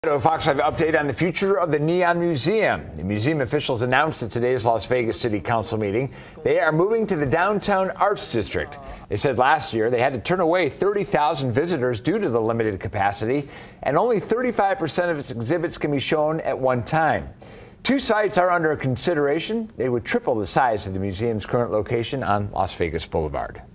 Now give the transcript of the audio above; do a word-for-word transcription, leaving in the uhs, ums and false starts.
A Fox five update on the future of the Neon Museum. The museum officials announced at today's Las Vegas City Council meeting they are moving to the downtown arts district. They said last year they had to turn away thirty thousand visitors due to the limited capacity, and only thirty-five percent of its exhibits can be shown at one time. Two sites are under consideration. They would triple the size of the museum's current location on Las Vegas Boulevard.